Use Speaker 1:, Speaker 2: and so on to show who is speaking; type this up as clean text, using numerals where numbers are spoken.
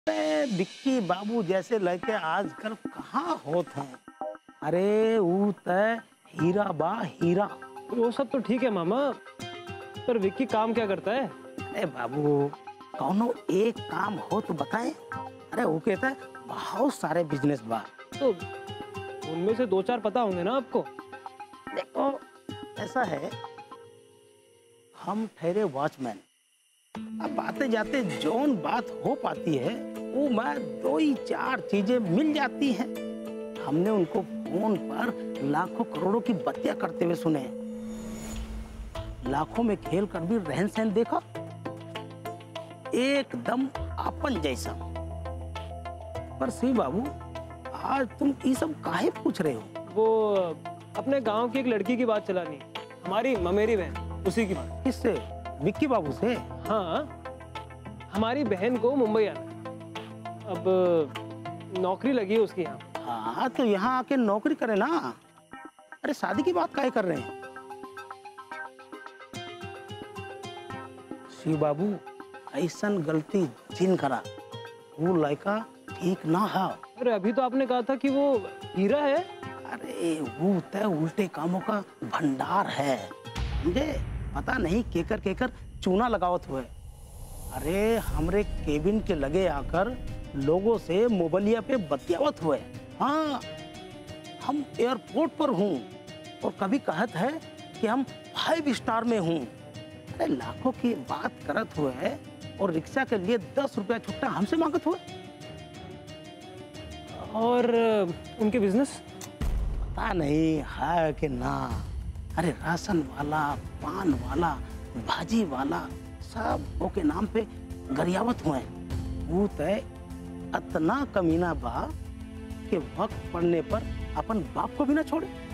Speaker 1: विक्की बाबू जैसे लड़के आजकल कहाँ होत हैं। अरे वो तय हीरा बा हीरा।
Speaker 2: वो सब तो ठीक है मामा, पर विक्की काम क्या करता है?
Speaker 1: अरे बाबू कौनो एक काम हो तो बताएं। अरे वो कहता है बहुत सारे बिजनेस बा।
Speaker 2: तो उनमें से दो चार पता होंगे ना आपको?
Speaker 1: देखो ऐसा है, हम ठहरे वॉचमैन। अब आते जाते जोन बात हो पाती है वो मैं दो ही चार चीजें मिल जाती हैं। हमने उनको फोन पर लाखों करोड़ों की बत्तियां करते हुए सुने, लाखों में खेल कर भी रहन सहन देखा एकदम अपन जैसा। पर सी बाबू आज तुम ये सब काहे पूछ रहे हो?
Speaker 2: वो अपने गांव की एक लड़की की बात चलानी, हमारी ममेरी बहन, उसी की बात।
Speaker 1: किससे? विक्की बाबू से?
Speaker 2: हाँ, हमारी बहन को मुंबई आना है। अब नौकरी लगी है उसकी यहाँ।
Speaker 1: हाँ तो यहाँ आके नौकरी करे ना। अरे शादी की बात काहे कर रहे हैं? शिव बाबू ऐसन गलती जिन करा वो लड़का ठीक ना है।
Speaker 2: अरे अभी तो आपने कहा था कि वो हीरा है।
Speaker 1: अरे वो तय उल्टे कामों का भंडार है, समझे? पता नहीं केकर केकर चूना लगावत हुए। अरे हमरे केबिन के लगे आकर लोगों से मोबाइलिया पे बतियावत हुए। हाँ हम एयरपोर्ट पर हूँ और कभी कहत है कि हम 5 स्टार में हूँ। अरे लाखों की बात करत हुए और रिक्शा के लिए 10 रुपया छुट्टा हमसे मांगत हुए।
Speaker 2: और उनके बिजनेस
Speaker 1: पता नहीं है कि ना। अरे राशन वाला, पान वाला, भाजी वाला सब ओके नाम पे गरियावत हुए। वो तय इतना कमीना बा कि वक्त पड़ने पर अपन बाप को भी ना छोड़े।